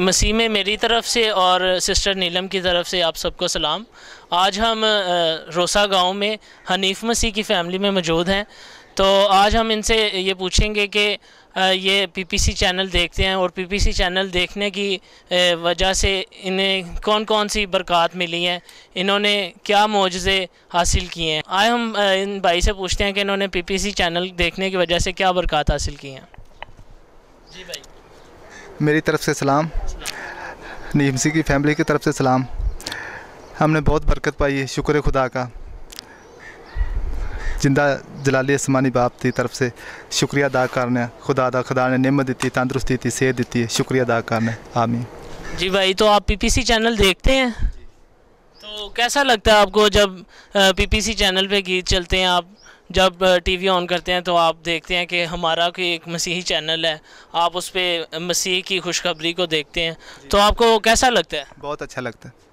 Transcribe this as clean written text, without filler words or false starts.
मसीह में मेरी तरफ से और सिस्टर नीलम की तरफ से आप सबको सलाम। आज हम रोसा गांव में हनीफ मसीह की फ़ैमिली में मौजूद हैं। तो आज हम इनसे ये पूछेंगे कि ये पीपीसी चैनल देखते हैं और पीपीसी चैनल देखने की वजह से इन्हें कौन कौन सी बरक़ात मिली हैं, इन्होंने क्या मोजज़े हासिल किए हैं। आए हम इन भाई से पूछते हैं कि इन्होंने पीपीसी चैनल देखने की वजह से क्या बरक़ात हासिल की हैं। जी भाई। मेरी तरफ से सलाम, नीमसी की फ़ैमिली की तरफ से सलाम। हमने बहुत बरकत पाई है, शुक्र है खुदा का। जिंदा जलाली आसमानी बाप की तरफ से शुक्रिया अदा करना, खुदा ने नेमत दी, तंदुरुस्ती दी, सेहत दी है, शुक्रिया अदा करना। आमीन। जी भाई, तो आप पीपीसी चैनल देखते हैं, तो कैसा लगता है आपको जब पीपीसी चैनल पे गीत चलते हैं? आप जब टीवी ऑन करते हैं तो आप देखते हैं कि हमारा कोई एक मसीही चैनल है, आप उस पर मसीह की खुशखबरी को देखते हैं, तो आपको कैसा लगता है? बहुत अच्छा लगता है।